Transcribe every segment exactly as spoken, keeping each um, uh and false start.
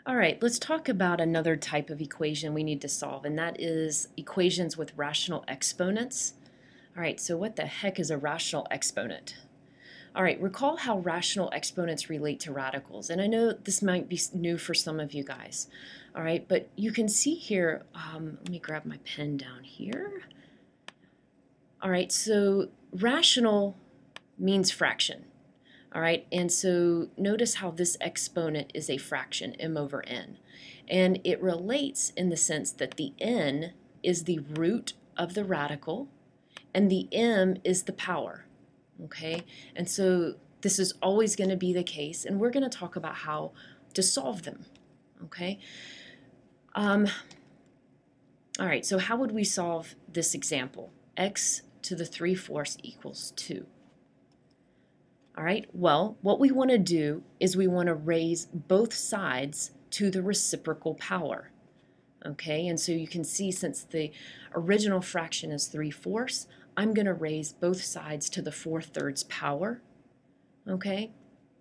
All right, let's talk about another type of equation we need to solve, and that is equations with rational exponents. All right, so what the heck is a rational exponent? All right, recall how rational exponents relate to radicals, and I know this might be new for some of you guys. All right, but you can see here, um, let me grab my pen down here. All right, so rational means fraction. All right, and so notice how this exponent is a fraction, m over n. And it relates in the sense that the n is the root of the radical, and the m is the power, okay? And so this is always going to be the case, and we're going to talk about how to solve them, okay? Um, all right, so how would we solve this example? X to the three fourths equals two. All right, well, what we want to do is we want to raise both sides to the reciprocal power. Okay, and so you can see since the original fraction is three fourths, I'm going to raise both sides to the four thirds power. Okay,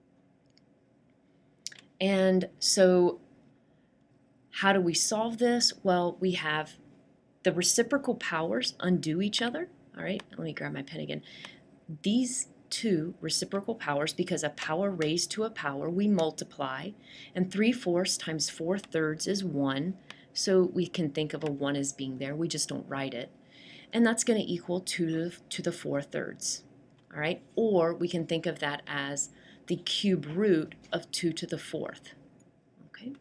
and so how do we solve this? Well, we have the reciprocal powers undo each other. All right, let me grab my pen again. These two reciprocal powers, because a power raised to a power, we multiply, and three fourths times four thirds is one, so we can think of a one as being there, we just don't write it, and that's going to equal two to the four thirds. All right, or we can think of that as the cube root of two to the fourth. Okay,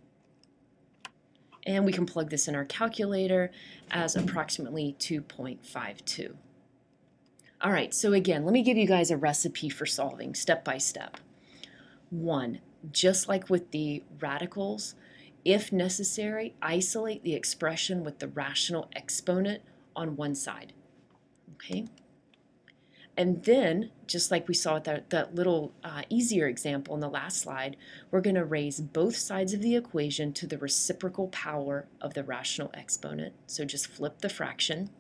and we can plug this in our calculator as approximately two point five two. All right, so again, let me give you guys a recipe for solving step by step. One, just like with the radicals, if necessary, isolate the expression with the rational exponent on one side. Okay? And then, just like we saw with that, that little uh, easier example in the last slide, we're going to raise both sides of the equation to the reciprocal power of the rational exponent. So just flip the fraction.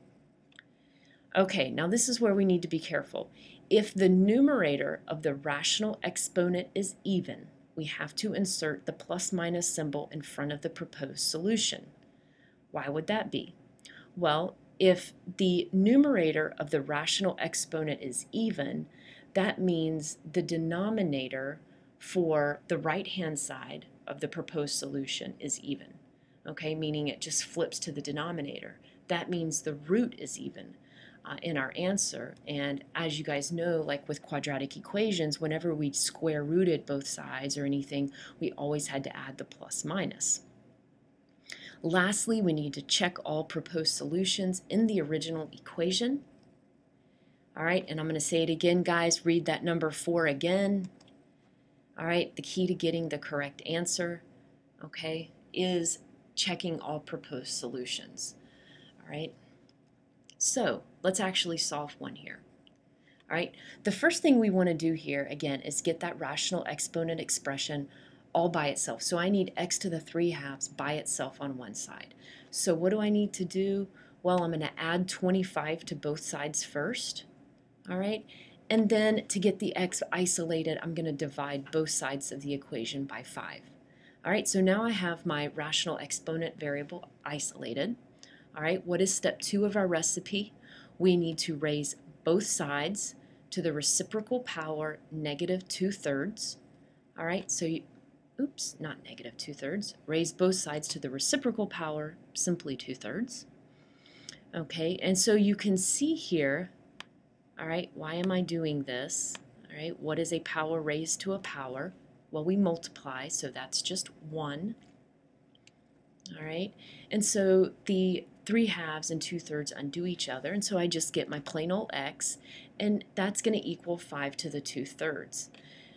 Okay, now this is where we need to be careful. If the numerator of the rational exponent is even, we have to insert the plus minus symbol in front of the proposed solution. Why would that be? Well, if the numerator of the rational exponent is even, that means the denominator for the right-hand side of the proposed solution is even. Okay, meaning it just flips to the denominator. That means the root is even. Uh, in our answer, and as you guys know, like with quadratic equations, whenever we square rooted both sides or anything, we always had to add the plus minus. Lastly, we need to check all proposed solutions in the original equation. All right, and I'm going to say it again, guys. Read that number four again. All right, the key to getting the correct answer, okay, is checking all proposed solutions. All right. So let's actually solve one here. All right, the first thing we want to do here, again, is get that rational exponent expression all by itself. So I need x to the three halves by itself on one side. So what do I need to do? Well, I'm going to add twenty-five to both sides first. All right, and then to get the x isolated, I'm going to divide both sides of the equation by five. All right, so now I have my rational exponent variable isolated. All right, what is step two of our recipe? We need to raise both sides to the reciprocal power negative two thirds. All right, so you, oops, not negative two thirds. Raise both sides to the reciprocal power, simply two thirds. Okay, and so you can see here, all right, why am I doing this? All right, what is a power raised to a power? Well, we multiply, so that's just one. All right, and so the three halves and two thirds undo each other, and so I just get my plain old x, and that's going to equal five to the two thirds.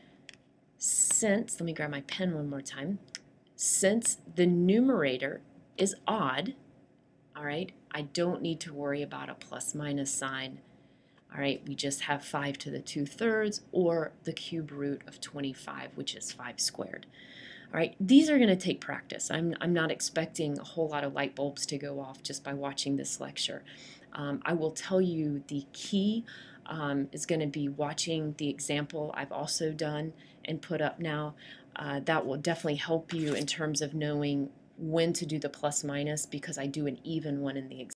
Since, let me grab my pen one more time, since the numerator is odd, all right, I don't need to worry about a plus minus sign. All right, we just have five to the two thirds, or the cube root of twenty-five, which is five squared. All right, these are going to take practice. I'm, I'm not expecting a whole lot of light bulbs to go off just by watching this lecture. Um, I will tell you the key um, is going to be watching the example I've also done and put up now. uh, that will definitely help you in terms of knowing when to do the plus minus, because I do an even one in the exam.